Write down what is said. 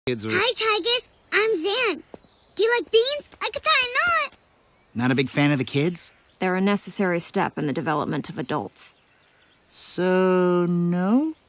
Kids are... Hi, Tigress. I'm Zen. Do you like beans? I could tie a knot. Not a big fan of the kids? They're a necessary step in the development of adults. So, no?